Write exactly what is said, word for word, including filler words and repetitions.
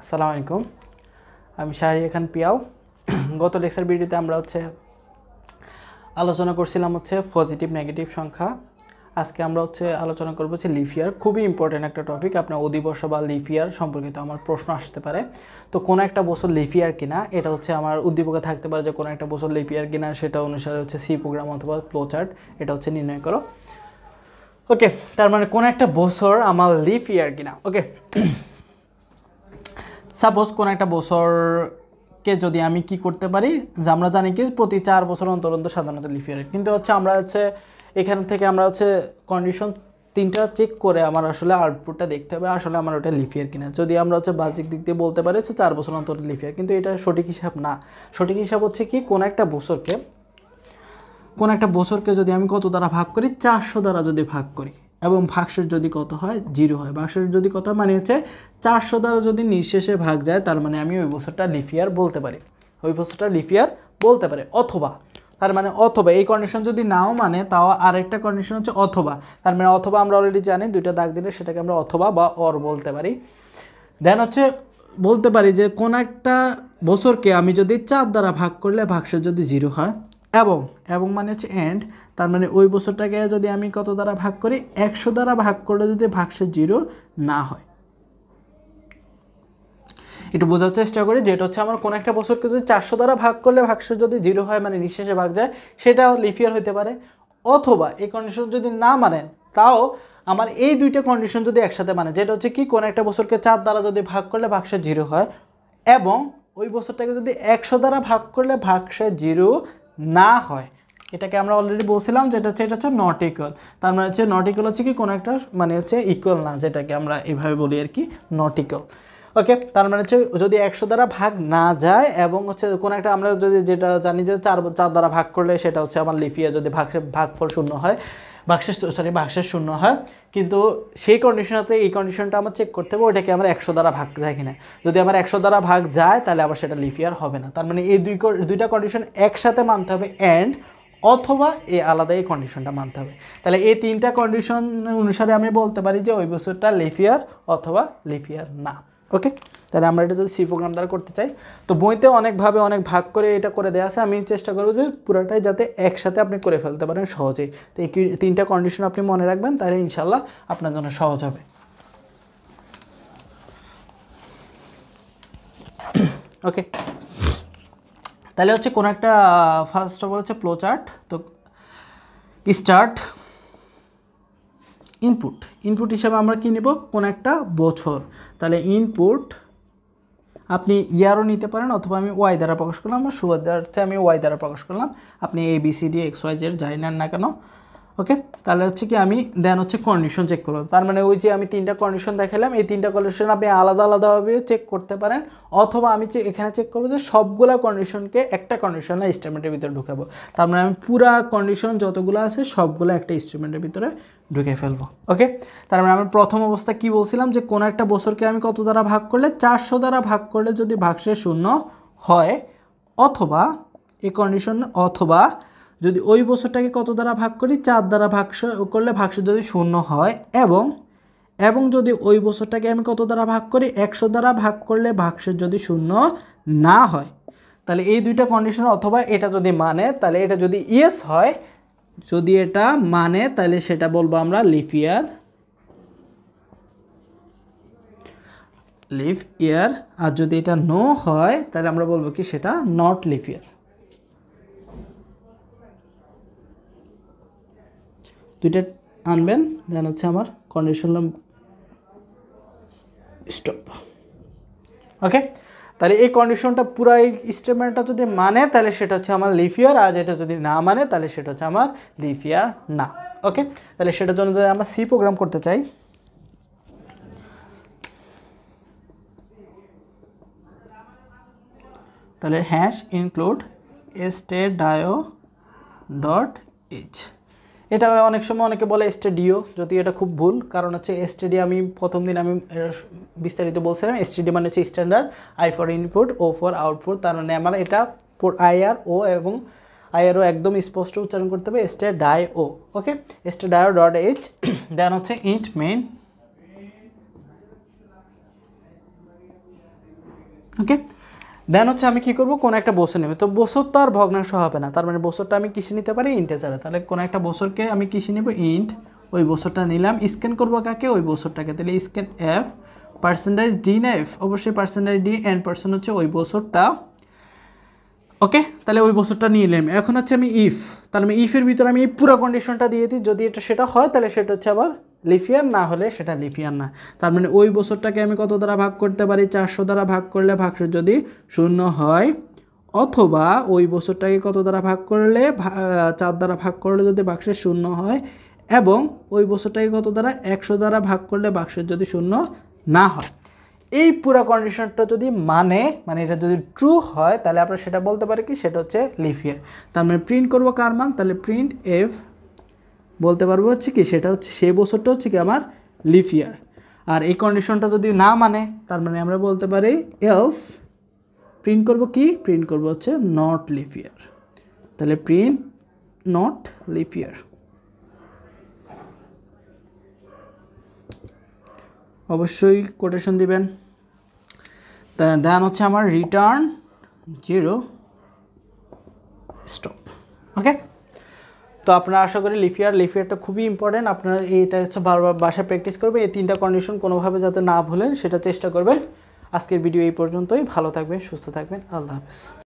আসসালামু আলাইকুম, আমি শাহরিয়া খান পিয়াল। গত লেকচার ভিডিওতে আমরা হচ্ছে আলোচনা করছিলাম হচ্ছে পজিটিভ নেগেটিভ সংখ্যা। আজকে আমরা হচ্ছে আলোচনা করব হচ্ছে লিফ ইয়ার। খুবই ইম্পর্টেন্ট একটা টপিক। আপনার অধিবর্ষ বা লিফ ইয়ার সম্পর্কিত আমার প্রশ্ন আসতে পারে। তো কোনো একটা বছর লিফ ইয়ার কিনা এটা হচ্ছে আমার উদ্দীপকে থাকতে পারে যে কোনো একটা বছর লিফ ইয়ার কিনা, সেটা অনুসারে হচ্ছে সি প্রোগ্রাম অথবা ফ্লো চার্ট এটা হচ্ছে নির্ণয় করো। ওকে, তার মানে কোনো একটা বছর আমার লিফ ইয়ার কিনা। ওকে, সাপোজ কোনো একটা বছরকে যদি আমি কি করতে পারি, যে আমরা জানি কি প্রতি চার বছর অন্তর অন্তর সাধারণত লিফ ইয়ার, কিন্তু হচ্ছে আমরা হচ্ছে এখান থেকে আমরা হচ্ছে কন্ডিশন তিনটা চেক করে আমার আসলে আউটপুটটা দেখতে হবে আসলে আমার ওটা লিফ ইয়ার কিনা। যদি আমরা হচ্ছে বাহ্যিক দিক দিয়ে বলতে পারি হচ্ছে চার বছর অন্তর লিফ ইয়ার, কিন্তু এটা সঠিক হিসাব না। সঠিক হিসাব হচ্ছে কি কোনো একটা বছরকে কোন একটা বছরকে যদি আমি কত দ্বারা ভাগ করি, চারশো দ্বারা যদি ভাগ করি এবং ভাগশেষ যদি কত হয়, জিরো হয়। ভাগশেষ যদি কত মানে হচ্ছে চারশো দ্বারা যদি নিঃশেষে ভাগ যায়, তার মানে আমি ওই বছরটা লিফ ইয়ার বলতে পারি, ওই বছরটা লিফ ইয়ার বলতে পারি। অথবা তার মানে অথবা এই কন্ডিশন যদি নাও মানে, তাও আরেকটা কন্ডিশন হচ্ছে অথবা। তার মানে অথবা আমরা অলরেডি জানি দুইটা দাগ দিলে সেটাকে আমরা অথবা বা অর বলতে পারি। দেন হচ্ছে বলতে পারি যে কোন একটা বছরকে আমি যদি চার দ্বারা ভাগ করলে ভাগশেষ যদি জিরো হয়, এবং এবং মানে হচ্ছে এন্ড, তার মানে ওই বছরটাকে যদি আমি কত দ্বারা ভাগ করি, একশো দ্বারা ভাগ করলে যদি ভাগশেষ জিরো না হয়। একটু বোঝার চেষ্টা করি, যেটা হচ্ছে আমার কোনো একটা বছরকে যদি চারশো দ্বারা ভাগ করলে ভাগশেষ যদি জিরো হয় মানে নিঃশেষে ভাগ যায়, সেটাও লিফ ইয়ার হতে পারে। অথবা এই কন্ডিশন যদি না মানে, তাও আমার এই দুইটা কন্ডিশন যদি একসাথে মানে, যেটা হচ্ছে কি কোনো একটা বছরকে চার দ্বারা যদি ভাগ করলে ভাগশেষ জিরো হয়, এবং ওই বছরটাকে যদি একশো দ্বারা ভাগ করলে ভাগশেষ জিরো না হয়, এটাকে আমরা অলরেডি বলছিলাম যেটা হচ্ছে এটা হচ্ছে নট ইকুয়াল। তার মানে হচ্ছে নট ইকুয়াল হচ্ছে কি কোনো একটা মানে হচ্ছে ইকুয়াল না, যেটাকে আমরা এইভাবে বলি আর কি, নট ইকুয়াল। ওকে, তার মানে হচ্ছে যদি একশো দ্বারা ভাগ না যায় এবং হচ্ছে কোনো একটা আমরা যদি যেটা জানি যে চার চার দ্বারা ভাগ করলে সেটা হচ্ছে আমার লিফ ইয়ার, যদি ভাগ ভাগফল শূন্য হয়, ভাগশেষ সরি ভাগশেষ শূন্য হয়, কিন্তু সেই কন্ডিশনতে এই কন্ডিশনটা আমার চেক করতে হবে ওইটাকে আমার একশো দ্বারা ভাগ যায় কিনা। যদি আমার একশো দ্বারা ভাগ যায় তাহলে আবার সেটা লিফ ইয়ার হবে না। তার মানে এই দুই দুইটা কন্ডিশন একসাথে মানতে হবে, অ্যান্ড অথবা এই আলাদা এই কন্ডিশনটা মানতে হবে। তাহলে এই তিনটা কন্ডিশন অনুসারে আমি বলতে পারি যে ওই বছরটা লিফ ইয়ার অথবা লিফ ইয়ার না। ওকে, তাহলে আমরা এটা যদি সি প্রোগ্রাম দ্বারা করতে চাই, তো বইতে অনেকভাবে অনেক ভাগ করে এটা করে দেওয়া আছে। আমি চেষ্টা করবো যে পুরোটাই যাতে একসাথে আপনি করে ফেলতে পারেন সহজেই। তো এই তিনটা কন্ডিশন আপনি মনে রাখবেন, তাহলে ইনশাল্লাহ আপনার জন্য সহজ হবে। ওকে, তাহলে হচ্ছে কোনো একটা ফার্স্ট অফ অল হচ্ছে ফ্লো চার্ট। তো স্টার্ট ইনপুট, ইনপুট হিসাবে আমরা কী নেব, কোন একটা বছর। তাহলে ইনপুট আপনি ইয়ারও নিতে পারেন, অথবা আমি ওয়াই দ্বারা প্রকাশ করলাম, আমার সুবিধার্থে আমি ওয়াই দ্বারা প্রকাশ করলাম। আপনি A B C D X Y Z যাই নেন না কেন। ওকে, তাহলে হচ্ছে কি আমি দেন হচ্ছে কন্ডিশন চেক করব। তার মানে ওই যে আমি তিনটা কন্ডিশন দেখালাম, এই তিনটা কন্ডিশন আপনি আলাদা আলাদাভাবে চেক করতে পারেন, অথবা আমি এখানে চেক করবো যে সবগুলা কন্ডিশনকে একটা কন্ডিশনাল স্টেটমেন্টের ভিতরে ঢুকাবো। তার মানে আমি পুরা কন্ডিশন যতগুলো আছে সবগুলো একটা স্টেটমেন্টের ভিতরে ঢুকে ফেলবো। ওকে, তার মানে আমি প্রথম অবস্থা কি বলছিলাম যে কোনো একটা বছরকে আমি কত দ্বারা ভাগ করলে, চারশো দ্বারা ভাগ করলে যদি ভাগশেষ শূন্য হয়, অথবা এই কন্ডিশন অথবা যদি ওই বছরটাকে কত দ্বারা ভাগ করি, চার দ্বারা ভাগ করলে ভাগশেষ যদি শূন্য হয়, এবং এবং যদি ওই বছরটাকে আমি কত দ্বারা ভাগ করি, একশো দ্বারা ভাগ করলে ভাগশেষ যদি শূন্য না হয়। তাহলে এই দুইটা কন্ডিশন অথবা এটা যদি মানে, তাহলে এটা যদি ইয়েস হয়, যদি এটা মানে তাহলে সেটা বলবো আমরা লিফ ইয়ার লিফ ইয়ার আর যদি এটা নো হয় তাহলে আমরা বলবো কি সেটা নট লিফ ইয়ার। দুইটা আনবেন, দেন হচ্ছে আমার কন্ডিশন স্টপ। ওকে, তাহলে এই কন্ডিশনটা পুরো এই স্টেটমেন্টটা যদি মানে তাহলে সেটা হচ্ছে আমার লিফ ইয়ার, আর এটা যদি না মানে তাহলে সেটা হচ্ছে আমার লিফ ইয়ার না। ওকে, তাহলে সেটার জন্য যদি আমরা সি প্রোগ্রাম করতে চাই, তাহলে hash include stdio dot H. এটা অনেক সময় অনেকে বলে স্টেডিও, যদি এটা খুব ভুল, কারণ হচ্ছে স্টেডিও আমি প্রথম দিন আমি বিস্তারিত বলছিলাম। স্টেডিও মানে হচ্ছে standard, I for input, O for output. তার মানে আমার এটা আই আর ও এবং আই আর ও একদম স্পষ্ট উচ্চারণ করতে হবে, stdio. Okay, stdio dot H, then হচ্ছে ইন্ট মেইন ওকে, দেন হচ্ছে আমি কী করবো, কোনো একটা বছর নেবে, তো বছর তো আর ভগ্নাংশ হবে না, তার মানে বছরটা আমি কিসে নিতে পারি, ইন্টেজারে। তাহলে কোনো একটা বছরকে আমি কিসে নেব, ইন্ট, ওই বছরটা নিলাম, স্ক্যান করবো কাকে, ওই বছরটাকে, তাহলে স্ক্যান এফ পার্সেন্টেজ ডি না এফ, অবশ্যই পার্সেন্টেজ ডি, এন পার্সেন্ট হচ্ছে ওই বছরটা। ওকে, তাহলে ওই বছরটা নিয়ে নিলাম। এখন হচ্ছে আমি ইফ, তাহলে আমি ইফের ভিতরে আমি এই পুরো কন্ডিশনটা দিয়ে দিই, যদি এটা সেটা হয় তাহলে সেটা হচ্ছে আবার লিফিয়ার, না হলে সেটা লিফিয়ার না। তার মানে ওই বছরটাকে আমি কত দ্বারা ভাগ করতে পারি, চারশো দ্বারা ভাগ করলে ভাগশেষ যদি শূন্য হয়, অথবা ওই বছরটাকে কত দ্বারা ভাগ করলে, চার দ্বারা ভাগ করলে যদি ভাগশেষ শূন্য হয়, এবং ওই বছরটাকে কত দ্বারা, একশো দ্বারা ভাগ করলে ভাগশেষ যদি শূন্য না হয়। এই পুরো কন্ডিশনটা যদি মানে মানে এটা যদি ট্রু হয় তাহলে আমরা সেটা বলতে পারি কি, সেটা হচ্ছে লিফিয়ার। তার মানে প্রিন্ট করবো কার মান, তাহলে প্রিন্ট এফ বলতে পারবো হচ্ছে কি, সেটা হচ্ছে সেই বছরটা হচ্ছে কি আমার লিফিয়ার। আর এই কন্ডিশনটা যদি না মানে তার মানে আমরা বলতে পারি এলস, প্রিন্ট করব কি, প্রিন্ট করব হচ্ছে নট লিফিয়ার। তাহলে প্রিন্ট নট লিফিয়ার, অবশ্যই কোটেশন দিবেন। দেন হচ্ছে আমার রিটার্ন জিরো স্টপ। ওকে, তো আপনারা আশা করি লিফিয়ার লিফিয়ারটা খুবই ইম্পর্টেন্ট, আপনারা এইটা হচ্ছে বারবার বাসায় প্র্যাকটিস করবেন, এই তিনটা কন্ডিশন কোনোভাবে যাতে না ভুলেন সেটা চেষ্টা করবেন। আজকের ভিডিও এই পর্যন্তই, ভালো থাকবেন, সুস্থ থাকবেন, আল্লাহ হাফেজ।